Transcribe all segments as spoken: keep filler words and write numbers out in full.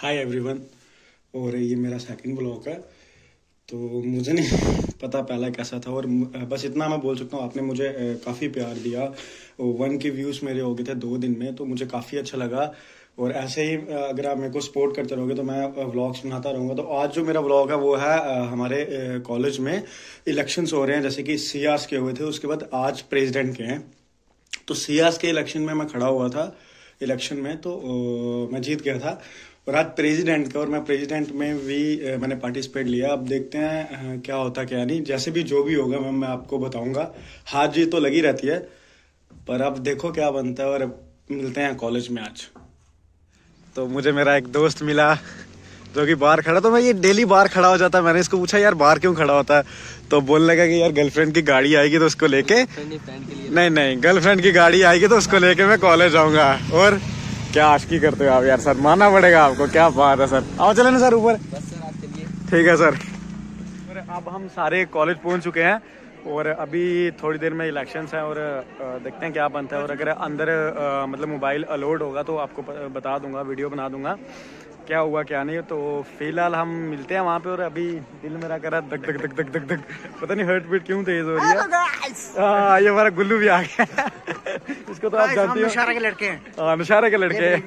Hi everyone. और ये मेरा सेकंड ब्लॉग है, तो मुझे नहीं पता पहला कैसा था, और बस इतना मैं बोल सकता हूँ आपने मुझे काफ़ी प्यार दिया। वन के व्यूज़ मेरे हो गए थे दो दिन में, तो मुझे काफ़ी अच्छा लगा। और ऐसे ही अगर आप मेरे को सपोर्ट करते रहोगे तो मैं व्लॉग्स बनाता रहूँगा। तो आज जो मेरा व्लॉग है वो है हमारे कॉलेज में इलेक्शंस हो रहे हैं, जैसे कि सी आर्स के हुए थे, उसके बाद आज प्रेसिडेंट के हैं। तो सी आर्स के इलेक्शन में मैं खड़ा हुआ था इलेक्शन में, तो मैं जीत गया था। और आज प्रेसिडेंट का, और मैं प्रेसिडेंट में भी मैंने पार्टिसिपेट लिया। अब देखते हैं क्या होता क्या नहीं, जैसे भी जो भी होगा मैं मैं आपको बताऊंगा। हार जीत तो लगी रहती है, पर अब देखो क्या बनता है। और मिलते हैं कॉलेज में आज। तो मुझे मेरा एक दोस्त मिला जो कि बाहर खड़ा, तो मैं ये डेली बाहर खड़ा हो जाता है। मैंने इसको पूछा यार बाहर क्यों खड़ा होता है, तो बोलने लगा कि यार गर्लफ्रेंड की गाड़ी आएगी तो उसको लेके, नहीं नहीं गर्लफ्रेंड की गाड़ी आएगी तो उसको लेके मैं कॉलेज आऊंगा। और क्या आशिकी करते हो आप यार सर, मानना पड़ेगा आपको। क्या बात है सर, आओ चले ना सर ऊपर। ठीक है सर। अब हम सारे कॉलेज पहुंच चुके हैं और अभी थोड़ी देर में इलेक्शंस हैं, और देखते हैं क्या बनता है। और अगर अंदर मतलब मोबाइल अलाउड होगा तो आपको बता दूंगा, वीडियो बना दूंगा क्या हुआ क्या नहीं। तो फिलहाल हम मिलते हैं वहाँ पे। और अभी दिल मेरा कर रहा है धक धक धक धक धक धक, पता नहीं हार्ट बीट क्यों तेज हो रही है। हाँ ये हमारा गुल्लू भी आ गया। इसको तो आप जानते हो, नुशारा के लड़के हैं। हाँ नुशारा के लड़के हैं।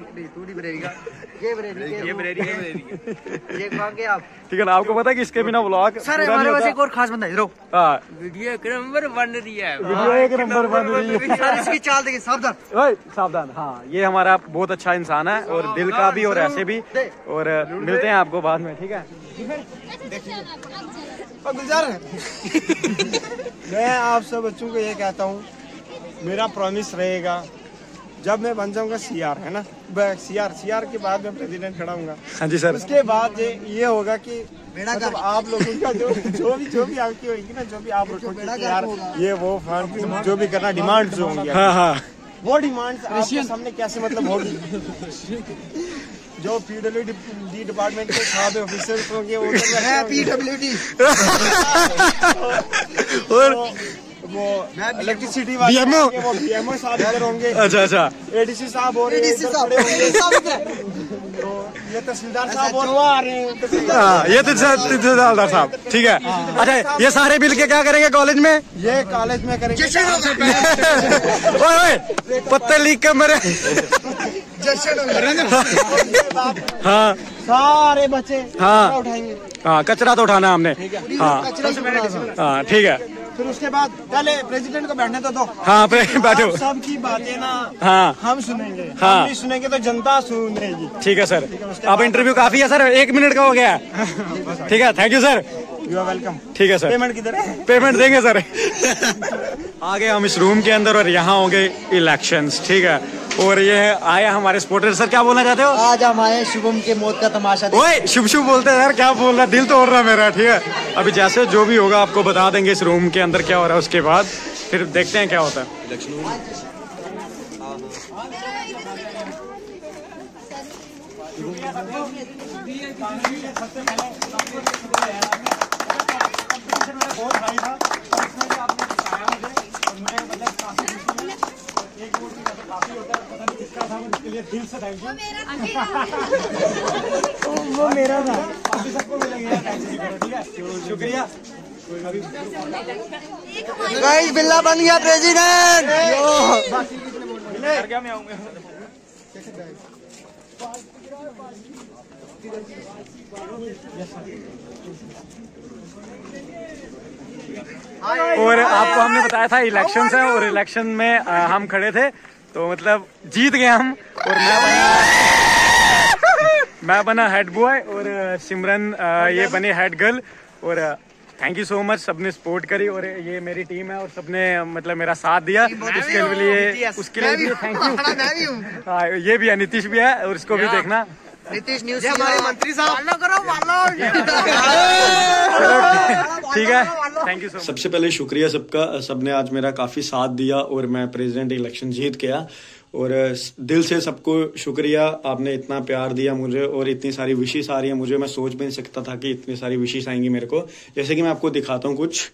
ठीक है ना, आपको पता है कि इसके बिना व्लॉग सर हमारे पास एक और खास बंदा है। हाँ वीडियो एक नंबर बन रही है, वीडियो एक नंबर बन रही है। सर इसकी चाल देखिए, सावधान ओए सावधान। हाँ ये हमारा बहुत अच्छा इंसान है, और दिल का भी और ऐसे भी। और मिलते हैं आपको बाद में, ठीक है। मैं आप सब बच्चों को ये कहता हूँ, मेरा प्रॉमिस रहेगा जब मैं बन जाऊंगा सीआर, है ना, सीआर सीआर के बाद मैं प्रेसिडेंट खड़ा हूँगा। हाँ जी सर। उसके बाद ये ये होगा कि मतलब आप लोगों का जो जो भी जो भी आपकी होगी ना, जो भी आप लोगों की यार ये वो फंड जो भी करना, डिमांड जो होंगी, हाँ हाँ वो डिमांड आपके सामने कैसे मतलब होगी। जो पीडब्ल्यूडी डिपार्टमेंट के सारे ऑफिसर्स होंगे वो पीडब्ल्यूडी और वो इलेक्ट्रिसिटी वाले होंगे, वो बीएमओ साहब इधर होंगे। अच्छा अच्छा। एडीसी साहब और एडीसी साहब तो ये तहसीलदार साहब और वो आ रहे हैं। हाँ ये तहसीलदार साहब, ठीक है। अच्छा ये सारे मिल के क्या करेंगे कॉलेज में? ये कॉलेज में करेंगे ओए ओए पत्ते लीक कर मेरे। हाँ सारे बच्चे हाँ उठाएंगे। हाँ कचरा तो उठाना हमने। हाँ हाँ ठीक है। फिर उसके बाद पहले प्रेसिडेंट को बैठने तो दो। हाँ बैठो। सबकी बातें ना हाँ हम सुनेंगे, हाँ हम नहीं सुनेंगे तो जनता सुनेगी। ठीक है सर। अब इंटरव्यू काफी है सर, एक मिनट का हो गया। ठीक है, thank you sir. You are welcome. ठीक है सर। पेमेंट किधर है? पेमेंट देंगे सर। आगे हम इस रूम के अंदर, और यहाँ होंगे इलेक्शंस, ठीक है। और ये आया हमारे सपोर्टर। सर क्या बोलना चाहते हो? आज हम आए शुभम के मौत का तमाशा। ओए शुभ शुभ बोलते हैं यार, क्या बोल रहा, दिल तोड़ रहा मेरा। ठीक है, अभी जैसे जो भी होगा आपको बता देंगे इस रूम के अंदर क्या हो रहा है, उसके बाद फिर देखते हैं क्या होता है। दिल से थैंक यू। वो मेरा था। अभी सबको मिलेंगे, ठीक है, शुक्रिया। गाइस बिल्ला बन गया प्रेसिडेंट। क्या मैं आऊंगा। और आपको हमने बताया था इलेक्शन है, और इलेक्शन में आ, हम खड़े थे, तो मतलब जीत गए हम। और मैं बना मैं बना हेड बॉय, और सिमरन आ, ये बने हेड गर्ल। और थैंक यू सो मच, सबने सपोर्ट करी, और ये मेरी टीम है, और सबने मतलब मेरा साथ दिया। उसके लिए उसके लिए भी थैंक यू। हाँ ये भी है, नीतीश भी है, और इसको भी देखना। नीतीश न्यूज हमारे मंत्री साहब। ठीक है, थैंक यू सो मच। सबसे पहले शुक्रिया सबका, सबने आज मेरा काफी साथ दिया और मैं प्रेसिडेंट इलेक्शन जीत गया। और दिल से सबको शुक्रिया, आपने इतना प्यार दिया मुझे, और इतनी सारी विशेष आ रही है मुझे। मैं सोच भी नहीं सकता था कि इतनी सारी विशेष आएंगी मेरे को। जैसे कि मैं आपको दिखाता हूँ कुछ।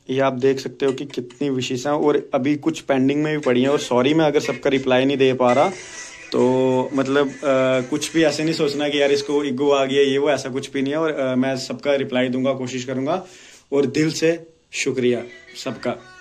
ये आप देख सकते हो कि कितनी विशेष हैं, और अभी कुछ पेंडिंग में भी पड़ी हैं। और सॉरी मैं अगर सबका रिप्लाई नहीं दे पा रहा, तो मतलब आ, कुछ भी ऐसे नहीं सोचना कि यार इसको ईगो आ गया ये वो, ऐसा कुछ भी नहीं है। और आ, मैं सबका रिप्लाई दूंगा, कोशिश करूंगा, और दिल से शुक्रिया सबका।